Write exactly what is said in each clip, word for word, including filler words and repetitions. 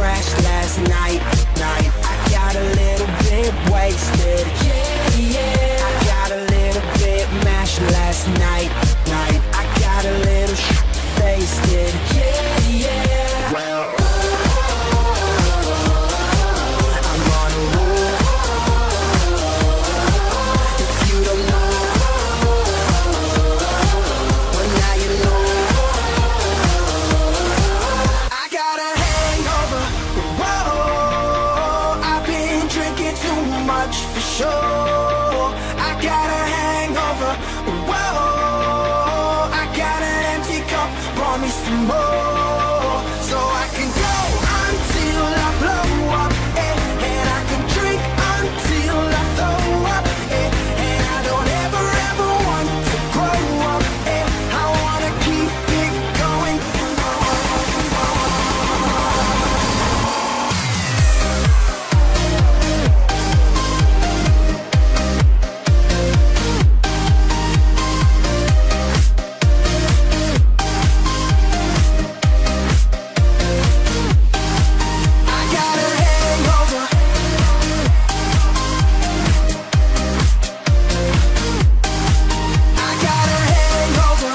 crashed last night, night. I got a little bit wasted, yeah, yeah. I got a little bit mashed last night, night. I got a little sh**faced, yeah, yeah. Well, I'm on a roll. If you don't know, well now you know. I got a hangover, whoa. I've been drinking too much for sure. I got a hangover, whoa. I got an empty cup, pour me some more, so I can go until I blow up, eh, and I can drink until I throw up, eh, and I don't ever, ever want to grow up, eh, I wanna keep it going. I got a hangover, I got a hangover.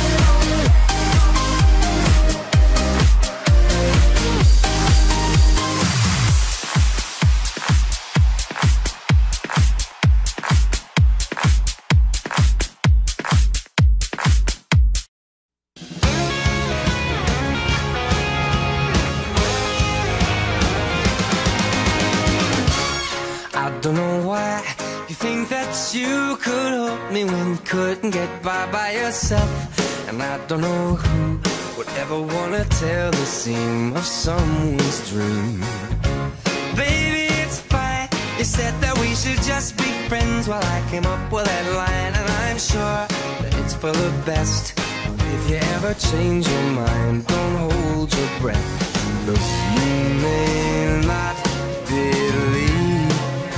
I don't know why you think that you could help me when you couldn't get by by yourself. And I don't know who would ever wanna tell the seam of someone's dream. Baby, it's fine. You said that we should just be friends while I came up with that line. And I'm sure that it's for the best. If you ever change your mind, don't hold your breath. Look, you may not believe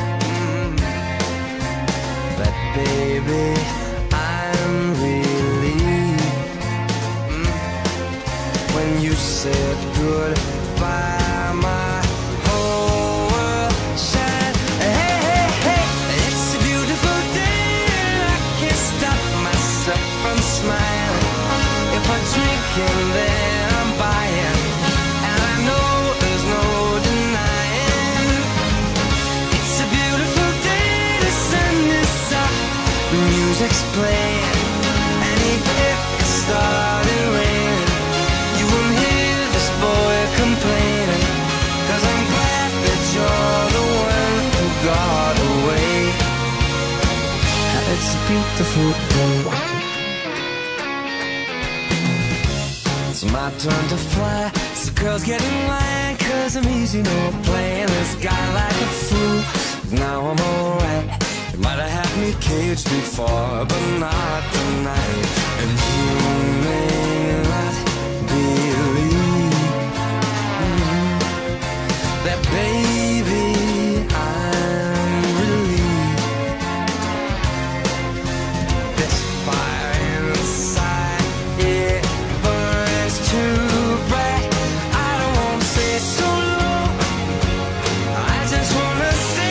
that, baby, I'm relieved mm. when you said goodbye, my whole world shined. Hey, hey, hey, it's a beautiful day and I can't stop myself from smiling. If I drink and then I'm buying, and I know there's no denying. It's a beautiful day, the sun is up, the music's playing, and even if it started raining, you won't hear this boy complaining, 'cause I'm glad that you're the one who got away. It's a beautiful day. It's my turn to fly, so girls get in line, 'cause I'm easy, no playing this guy like a fool. Now I'm alright. You might have had me caged before, but not tonight. And you may not believe mm, that, baby, I'm relieved. This fire inside, it burns too bright. I don't want to say so long, I just want to say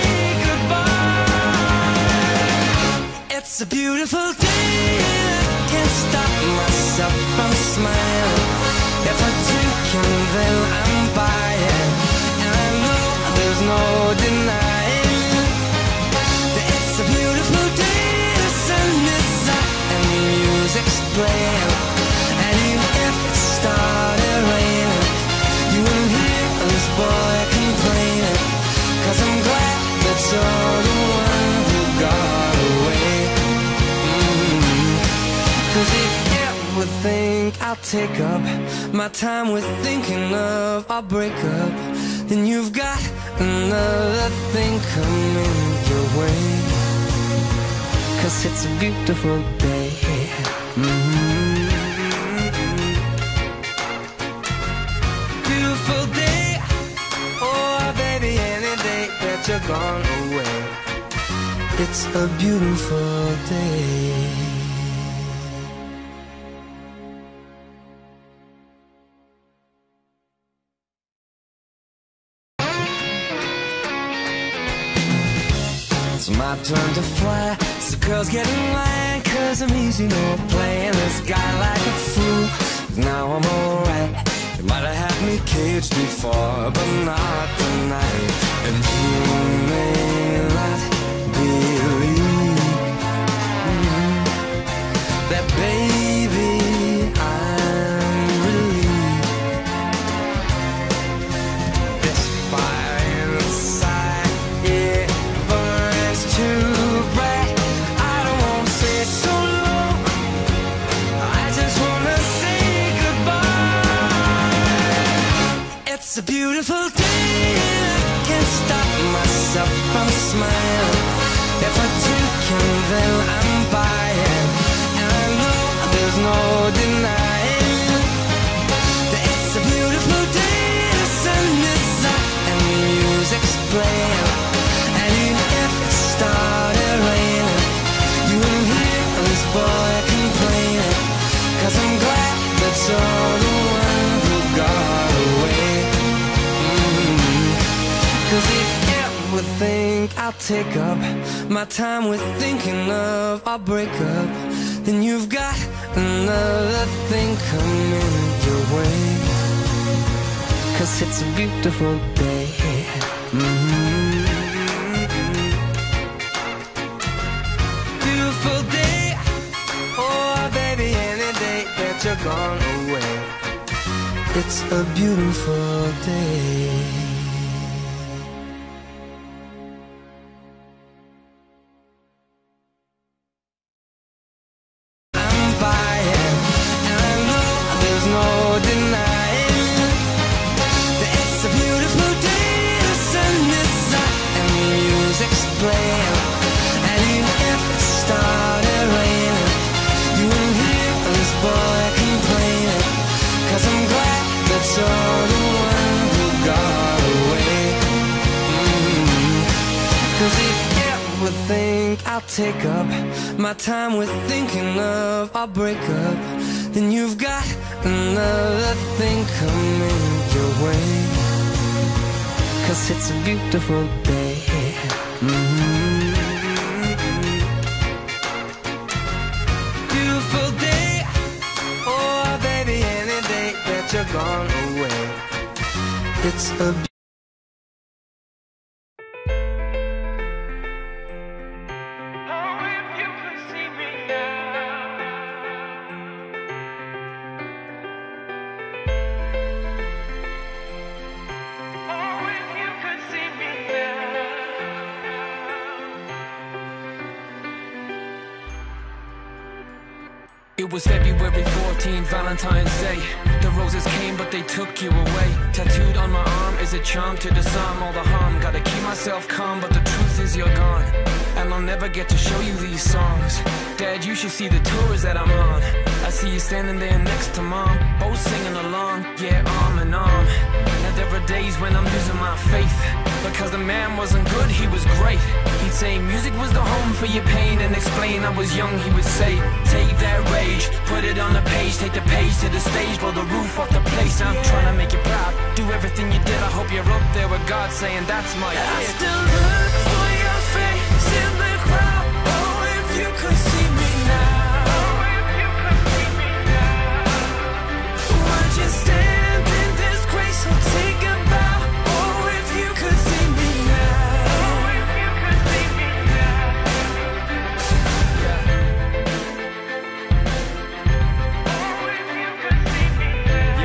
goodbye. It's a beautiful day and I can't stop myself from smiling. If I drink and then I'm buying, and I know there's no denying that it's a beautiful day, the sun is up and the music's playing, and even if it started raining, you wouldn't hear this boy complaining, 'cause I'm glad that you're the one who got away. mm. 'Cause if you ever think I'll take up my time with thinking of our breakup, then you've got another thing coming your way. 'Cause it's a beautiful day. mm-hmm. Beautiful day. Oh baby, any day that you're gone away, it's a beautiful day. It's my turn to fly. So girls get in line, cause I'm easy, no playing this guy like a fool. Now I'm alright. You might have had me caged before, but not tonight. And you may not believe mm, that, baby, I'm relieved. This fire inside, it burns too bright. I don't wanna say so long, I just wanna say goodbye. It's a beautiful day, I can't stop myself from smiling. If I drink and then I'm buying, and I know there's no denying that it's a beautiful day. The sun is up and the music's playing, and even if it started raining, you wouldn't hear this boy complaining. Cause I'm glad that you're the one who got away. mm-hmm. Cause if you ever think I'll take up my time with thinking of our breakup, then you've got another thing coming your way. Cause it's a beautiful day. mm-hmm. Beautiful day. Oh baby, any day that you're gone away, it's a beautiful day. I'll take up my time with thinking of our breakup, then you've got another thing coming your way. Cause it's a beautiful day. mm-hmm. Beautiful day. Oh baby, any day that you're gone away, it's a It was February fourteenth, Valentine's Day. The roses came, but they took you away. Tattooed on my arm is a charm to disarm all the harm. Gotta keep myself calm, but the truth is you're gone, and I'll never get to show you these songs. Dad, you should see the tours that I'm on. I see you standing there next to Mom, both singing along, yeah, arm in arm. Now there are days when I'm losing my faith, because the man wasn't good, he was great. He'd say music was the home for your pain, and explain I was young, he would say, take that rage, put it on the page, take the page to the stage, blow the roof off the place. I'm trying to make you proud, do everything you did. I hope you're up there with God saying that's my kid. I still look for your face in the crowd. Oh, if you could see me now, oh, if you could see me now, would you stand in disgrace or take a bow? Oh, if you could see me now, oh, if you could see me now, oh, if you could see me now.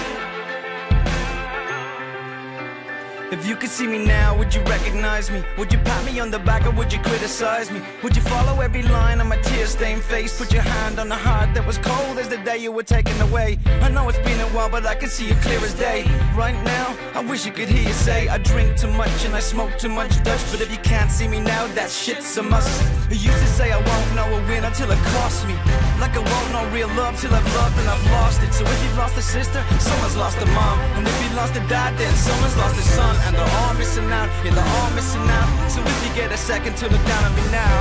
Yeah. If you could see me now, would you recognize me? Would you pat me on the back or would you criticize me? Would you follow every line on my tear-stained face? Put your hand on the heart that was cold as the day you were taken away. I know it's been a while, but I can see it clear as day. Right now, I wish you could hear you say I drink too much and I smoke too much Dutch. But if you can't see me now, that shit's a must. You used to say I won't know a win until it costs me, like I won't know real love till I've loved and I've lost it. So if you've lost a sister, someone's lost a mom, and if you lost a dad, then someone's lost a son. And they're all missing out, yeah, they're all missing out. So if you get a second to look down on me now,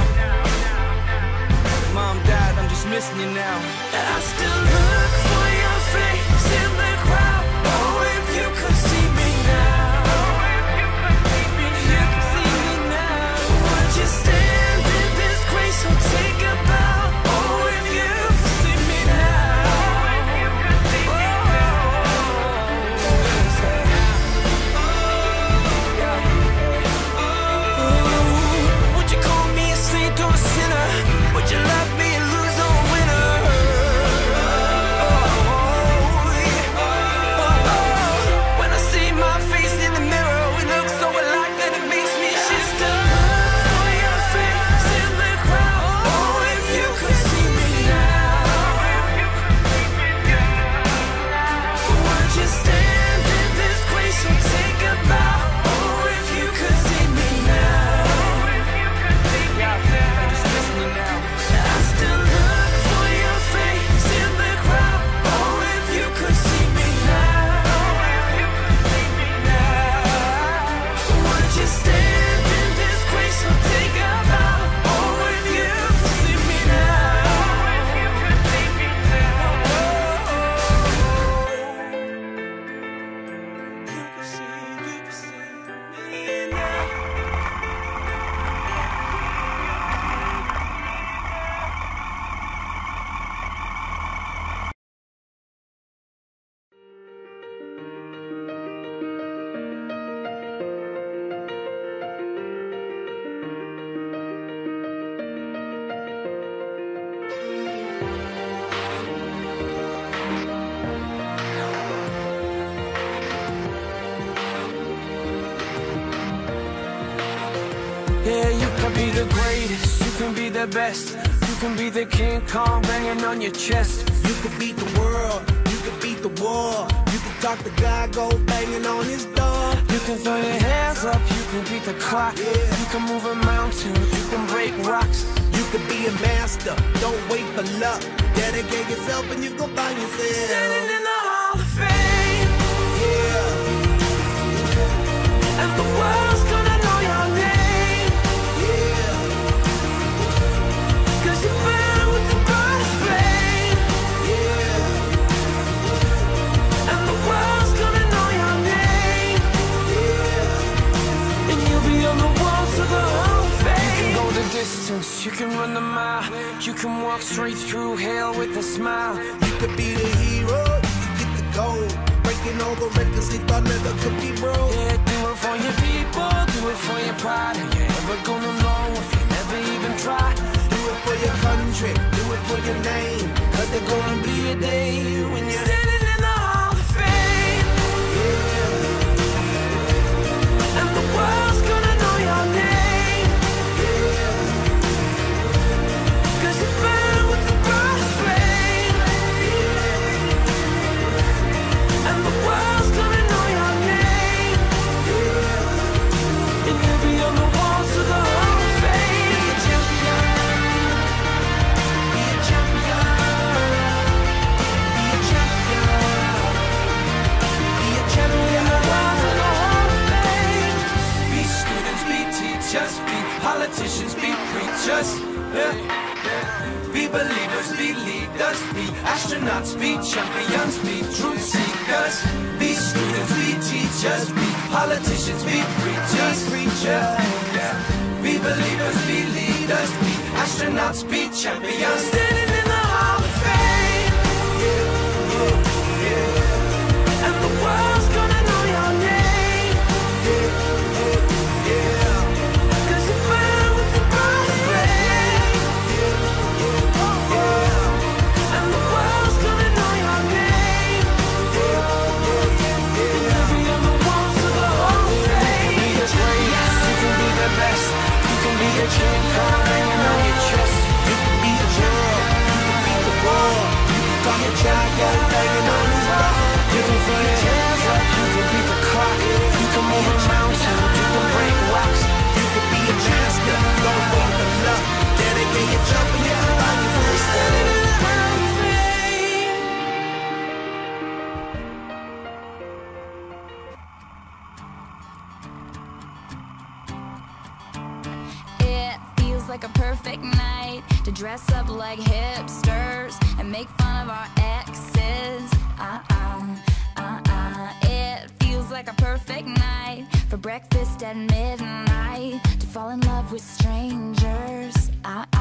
Mom, Dad, I'm just missing you now. I still look for your face in the crowd. Oh, if you could see me now, oh, if you could see me now, would you stay? Yeah, you can be the greatest, you can be the best. You can be the King Kong banging on your chest. You can beat the world, you can beat the war. You can talk to God, go banging on his door. You can throw your hands up, you can beat the clock. Yeah. You can move a mountain, you can break rocks. You can be a master, don't wait for luck. Dedicate yourself and you gon' find yourself Standing in the Hall of Fame. Yeah. And the world's gonna know your name. Yeah. Cause you burn with the brightest flame. Yeah. And the world's gonna know your name. Yeah. And you'll be on the walls of the Hall of Fame. You can go the distance, you can run the mile. You can walk straight through hell with a smile. You could be the hero, you can get the gold. Breaking all the records they thought never could be broke. Yeah, do it for your people, do it for your pride. And you're never gonna know if you never even try. Do it for your country, do it for your name. Cause there's gonna be a day when you're Standing in the Hall of Fame. yeah. And the world's gonna know your name. Yeah. Cause you burn with the brightest flame. And the world's gonna know your name. And you'll be on the walls of the Hall of Fame. Be a champion. Be a champion. Be a champion. Be a champion. Walls of the Hall of Fame. Be students, be teachers, be politicians, be preachers. Yeah. Be believers, be leaders, be astronauts, be champions, be truth seekers. Be students, be teachers, be politicians, be preachers, preachers. Yeah. Be believers, be leaders, be astronauts, be champions. Standing in the Hall of Fame. And the world's gonna know your name. Cause you burn with the brightest flame. And the world's gonna know your name. And you'll be on the walls of the Hall of Fame. Be the greatest, you can be the best. You can be the King Kong hanging on your chest. You can be the world, you can beat the war. You can talk to God, go banging on his door. You can throw your hands up, you can beat the clock. You can move a mountain, you can break rocks. You can be a master, don't wait for luck. Dedicate yourself and you can find yourself Standing in the Hall of Fame. It feels like a perfect night to dress up like hipsters and make fun of our exes. Uh-uh, uh-uh. It feels like a perfect night for breakfast at midnight to fall in love with strangers. Uh-uh.